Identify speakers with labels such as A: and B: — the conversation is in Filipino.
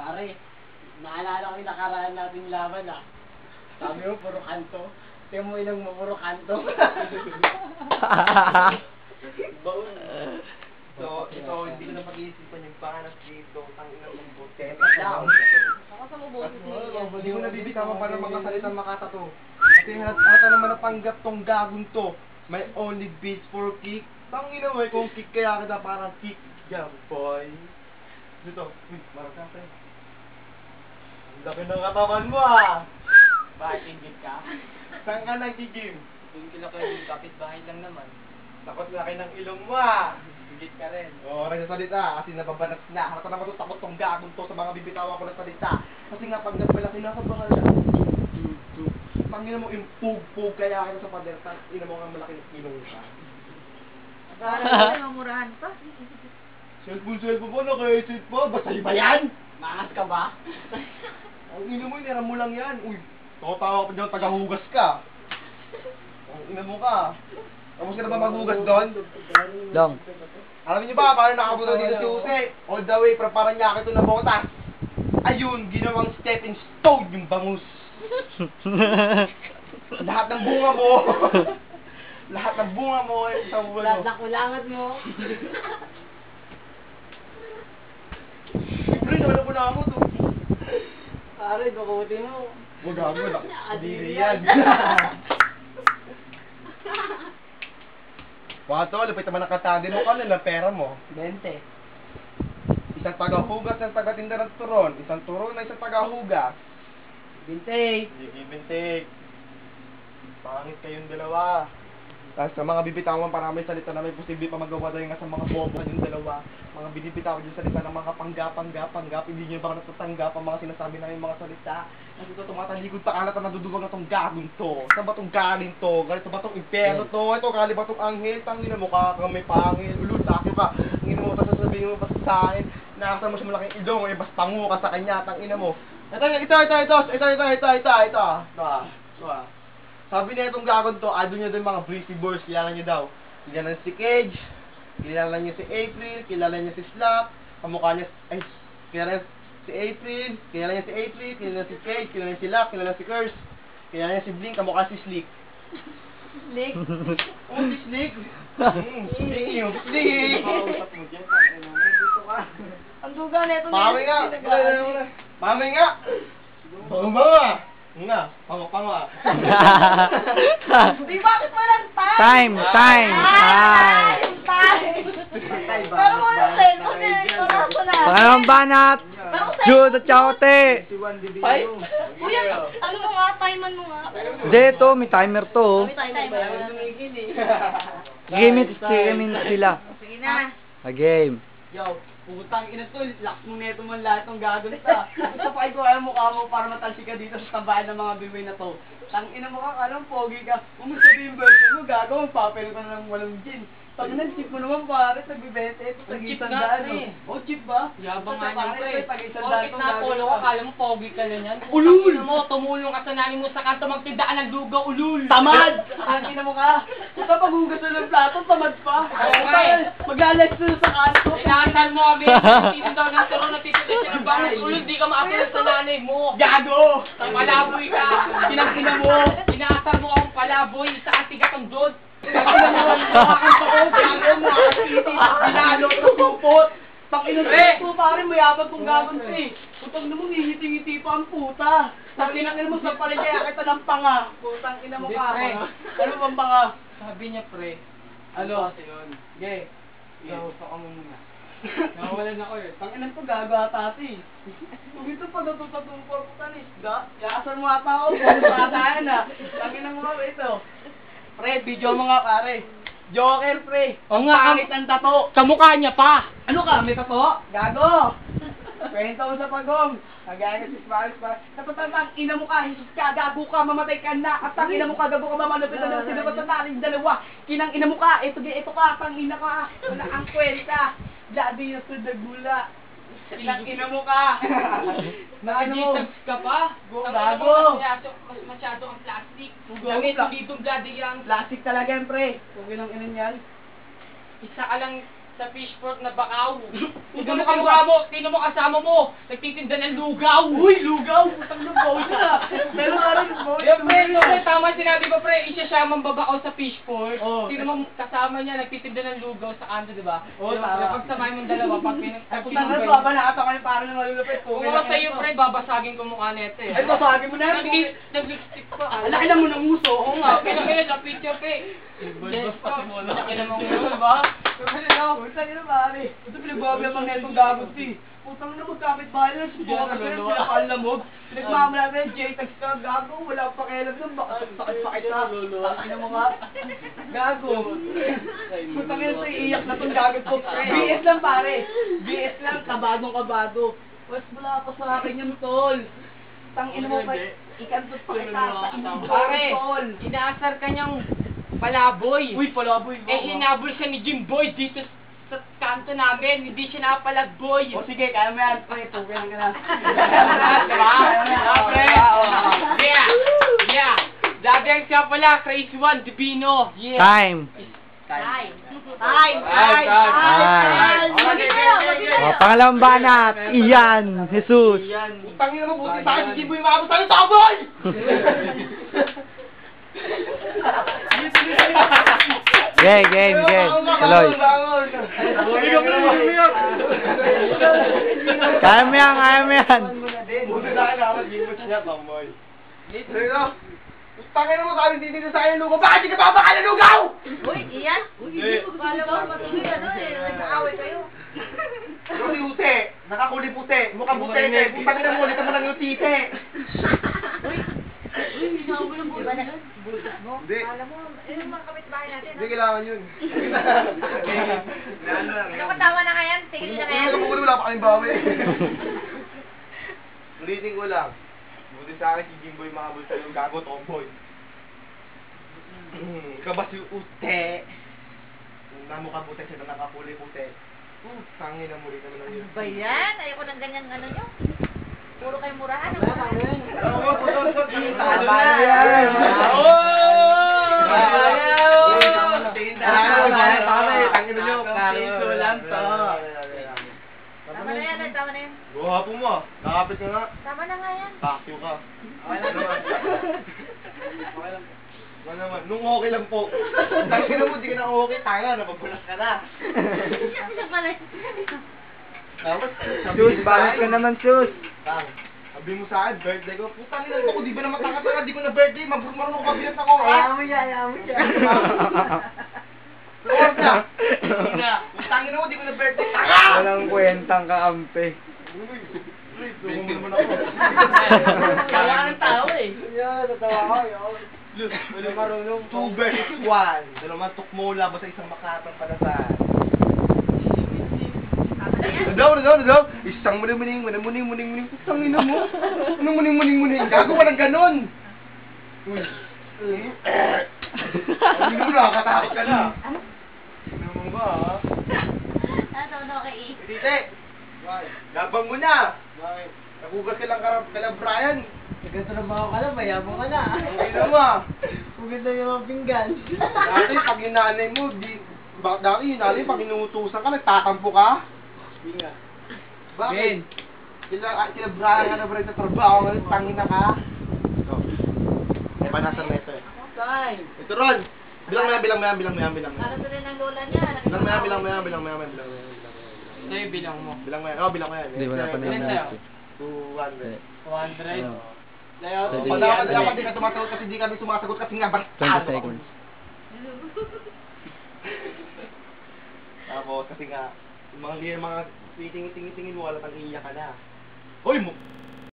A: Pare, naalala ko yung nakaraan nating laban ah. Sabi mo, puro kanto. Tingnan mo ilang mo, puro kanto. Baon.
B: So, ito, hindi ko na pag-iisipan yung panas dito. Tangina ng bote.
C: Ako sa mabuti niya.
B: Hindi ko nabibitawan pa ng mga salitang makatato. Kasi halata naman natanggap tong gagong to. May only beats for kick. Tangina mo, kung kick kaya kita parang kick. Yeah, boy. Dito, maraka tayo. Ang laki ng katawan mo ah!
A: Bakit ingit ka?
B: Saan ka nagigim?
A: Yung kilaki yung kapitbahay lang naman.
B: Takot laki ng ilong mo ah!
A: Ingit ka rin.
B: Oo, nagsasalita kasi nababanat na. Harata naman ito, takot tong gagong to sa mga bibitawan ko ng salita. Kasi nga pag nagpalaki na sa bangal na. Tangina mo, impug-pug kaya kita sa pader. Tangina mo nga malaki ng ilong ka.
C: Para na mamurahan pa.
B: Cellphone po, naka-headset pa. Basta iba yan!
A: Makas ka ba?
B: Ang ina mo, iniram mo lang yan. Uy, tawa pa dyan, tagahugas ka. Ang ina mo ka. Tapos ka na ba maghugas doon?
D: Long.
B: Alam niyo ba, paano nakabuto dito si Jose? All the way, parang niya ito na botas. Ayun, ginawang stepping stone yung bangus. Lahat ng bunga mo. Lahat ng bunga mo ay isang buwan mo.
C: Nakulangat mo.
B: Siyempre, naman po na ako to.
A: Pare, bukuti mo.
B: Huwag ako, nakadiri yan. Wato, lupit naman ang katandin mo ka ng pera mo.
A: 20.
B: Isang tagahugas ng tagatinda ng turon. Isang turon na isang tagahugas.
A: 20.
B: Hindi bintik. Pangit kayong dalawa. Tapos sa mga bibitawan para may salita na may posible pa magawa dahil nga sa mga bobo yung dalawa. Mga binibitawan yung salita ng mga panggap. Hindi nyo ba natatanggap ang mga sinasabi namin mga salita. Kasi ito tumatalikod pa kalat na nadudugong na tong gagong to. Saan ba tong galing to? Ganito ba tong impero to? Ito gali ba tong anghel? Tangina mo ka may pangil. Ululakyo ka. Tangina mo pa sasabihin mo pa sa akin. Nakasal mo siya malaking ilong. Eh basta pango ka sa kanya. Tangina mo. Ito. Sabi niya itong gagon to, idol niya din mga breezy boys, kilala niya daw. Kilala niya si Cage, kilala niya si April, kilala niya si Slap, kamukha niya, kilala niya si April, kilala niya si Cage, kilala niya si Lap, kilala niya si Curse, kilala niya si Blink, kamukha si Slick.
C: Slick.
B: Oh, si Slick! Slick yung Slick!
A: Makausap mo dyan, ano mo, dito ka.
C: Ang duga na ito.
B: Mami nga! Mami nga! Bumba! Nga, pango.
C: Di bakit walang
D: Time.
C: time? Pero mo yung cellphone eh. Ito na.
D: Pangalawang banat. Jude at Chaote.
C: Kuya, ano mo nga? Timean mo nga.
D: Hindi, ito. May timer to. Oh.
C: May timer.
D: Game sila.
C: Sige na.
D: A-game.
A: Yo, putang ina to, laks mo neto man lahat ng gagawin ta. Gusto pa ikaw ay mukha mo para matalsi ka dito sa tambahan ng mga biway na to. Tang ina mo ka, alam, pogi ka. Kung mo sabihin birthday mo, gagawin, papel ka na ng walang gin. Pag chip mo naman pare, nagbibente, ito tag
C: Chip
A: isang
C: nga,
A: daan.
C: pre.
A: Oh, chip ba?
E: Yabang nga
A: Pare,
E: niyan, pre.
A: tag isang daan
E: Porkit
A: tong
E: na polo
A: gagawin
E: ka, kala mo pogi ka na yan.
A: Ulul!
E: Mo, tumulong ka sa nani mo sa kanto magtindaan ng lugaw, ulul!
A: Tamad! Ang ina mo ka. Puta pag hugas na ng plato, tamad pa.
E: nga eh.
A: Mag-alex na sa kanto.
E: Inaatal mo kami, titindaw ng turo na tititin siya ng bangus, ulul, di ka maapunan sa nanay mo.
A: Gago!
E: Palaboy ka!
A: Pinagkina mo!
E: Inaasar mo akong palaboy sa atigatong dod.
A: Pinagkina mo! Makakanta ko! Pinagkina mo! Binalo sa kupot! Pag-inunod mo pare, mayabag kong gagawin to eh. Putang na mo, ngiti-ngiti pa ang puta. Pag-inakil mo sa paligay, kaya kita ng panga. Putang ina mo
E: Hindi,
A: ka.
E: pre.
A: Ano bang panga?
E: Sabi niya, pre.
A: Ano?
E: Ge, ikaw ka mo muna.
A: Nakawalan ako eh. Tanginan ko gago ata ati. Kung ito pa natututong porputan isda, yaasar mo ata ako. Porputan na. Tanginan mo nga ito. Pre, video mo nga pare. Joker pre.
E: O nga,
A: Pangit ang tato.
E: kamukha niya pa.
A: Ano ka? May tato? Gago! Kwento mo sa pagong. Kagaya si Sparis pa. Katatang ina mo ka, Jesus ka, gago ka, mamatay ka na. At ang ina mo ka, gago ka, mamalapit na lang sila sa taling dalawa. Kinang ina mo ka, ito ka, pang ina ka. Wala ang kwenta. Ladi yung sudag mula. Kinang ina mo ka. Na ano mo?
E: Nag-jitags ka pa.
A: Gago.
E: Masyado ang plastic.
A: Gago
E: Damit
A: ka.
E: mo dito bloody yang.
A: Plastic talaga yan, pre. Kung ginang ina yan.
E: Isa ka lang sa fishport na bakaw. Tignan mo kamukha mo, tignan mo kasama mo, nagtitinda ng lugaw.
A: Uy, lugaw! Putang lugaw siya! Pero nga rin,
E: Pre, tama sinabi ko, pre, isa siya mambabakaw sa fishport.
A: Oo.
E: Tignan mo kasama niya, nagtitinda ng lugaw sa kanto, di ba?
A: Oo, tama.
E: Pagsamahin mong dalawa, pag
A: Putang lugaw, baba nakata ko yung parang nalulupit.
E: Kung ako sa'yo, pre, babasagin ko mukha nito eh.
A: Ay, basagin mo na.
E: Nag-lipstick pa.
A: Ang laki na mo ng uso.
E: Oo nga, pinakaya sa picture, pre. Laki naman ko, diba?
A: Kasi na, putang ina pare. Ito pinagbabi ang mga netong gagot eh. Putang na magkapit bahay na si Boka kasi pinakalamog. Pinagmamala na yung J-Tags ka, gago. Wala pa kailan doon. Baka sakit-sakit na. Takin mo nga. Gago. Putang ina ito, iiyak na tong gagot ko. BS lang pare. BS lang, kabadong-kabado. Mas wala pa sa akin yung tol. Tangin mo pa, ikantot pa kita sa inyong
E: Pare,
A: tol.
E: inaasar ka niyang palaboy.
A: Uy, palaboy.
E: Hinabol siya ni Jimboy dito sa kanto namin. Hindi siya napalagboy.
A: O sige, kaya mo yan. Pre, tugan ka na.
E: Diba? Pre? Yeah! Yeah! Dabiang siya pala, Crazy One, Divino. Yeah!
D: Time.
A: Time.
D: O, pangalawang banat. Ian. Jesus.
B: Utangin mo, buti sa akin, si Jimbo yung maabot sa taboy!
D: Game. Tuloy. Kaya mo yan.
B: Buti sa akin, naman, Jimbo siya, tamoy. Pero, utangin mo sa akin, dito sa akin, lugaw. Bakit di ka papakain ng lugaw?
C: Uy, Ian? Uy, hindi mo pala ba? Matuloy ano eh. Nag-aaway kayo.
B: Yung ute, nakakuli puti, mukhang butete, utangin mo, ulit mo lang yung tite.
C: Uy, hindi na ako ng butas doon. Butas mo?
B: Hindi.
C: Alam mo, yung mga kapitbahay natin.
B: Hindi kailangan yun.
C: Naku, tama na nga yan. Tigil na nga yan.
B: Wala pa kaming bawi. Ulitin ko lang. Buti sa akin si Jimboy mahabol sa yung gago tomboy. Kabas yung ute. Namukha puti siya na nakapuli puti. Sangin na muli naman lang yun.
C: Ba yan? Ayoko ng ganyan ano nyo. Puro kayo murahan. Ano ba?
B: Oo, puto-puto.
A: Talo na yan. Piso lang to.
C: Tama na yan. Tama na yan.
B: Guwapo mo. Nakapit ka nga.
C: Tama na nga yan.
B: Pakyo ka. Ano naman? Nung okay lang po. Tangin na mo, di ka na okay. Tanga, napagulas ka na.
C: Ano pala?
D: Sus, balas ka naman, Sus.
B: Tang, sabi mo sa akin, birthday ko. Putang ina ko, di ba naman tanga-tanga, di ko na birthday. Marunong ko kabilat ako, ha?
A: Ayaw mo siya.
B: Huwag na. Hindi na. Putang ina mo, di ko na birthday. Tanga!
D: Walang kwentang kaampi.
B: Tumo mo naman ako.
A: Kaya ng tao eh.
B: Yeah, natawa ko. Wala marunong. 2 versus 1. Dalawang tukmola ba sa isang makatang palasan?
C: Tama na yan.
B: Daw. Isang muning. Isang ina mo. Anong muning. Gago ka ng ganon. Uy. Hindi mo nakakatakot ka na. Ano mo ba, ha?
C: Tama na kay E.
B: Tite. Labang mo na. Nagugas ka lang kala Brian.
A: Nagtatrabaho ka na, mayabang ka na.
B: Ang ina mo, ha?
A: Kugad na yung mga pinggan.
B: Dati, pag yung nanay mo, dati yung nanay, pag inuutusan ka, nagtatampo ka? Hindi nga. Bakit? Kila Brian ka na ba rin sa trabaho, tangin na ka? Ito. May panasan na ito eh.
A: Time.
B: Ito Ron! Bilang mo yan.
C: Para sa rin ang lola niya.
B: Bilang mo yan.
E: Ito yung bilang mo.
B: Bilang mo yan. Oh, bilang mo yan.
D: Hindi, wala pa na
E: Ilan
D: yung
E: tayo?
B: 200.
E: 100.
B: Layout.
D: Pwede
B: Dapat
D: yan.
B: di ka tumasagot kasi di kami sumasagot kasi nga
D: 20
B: bastado.
D: seconds.
B: Tapos kasi nga, yung mga titingin mo, wala pang iiyak ka na. Hoy mo!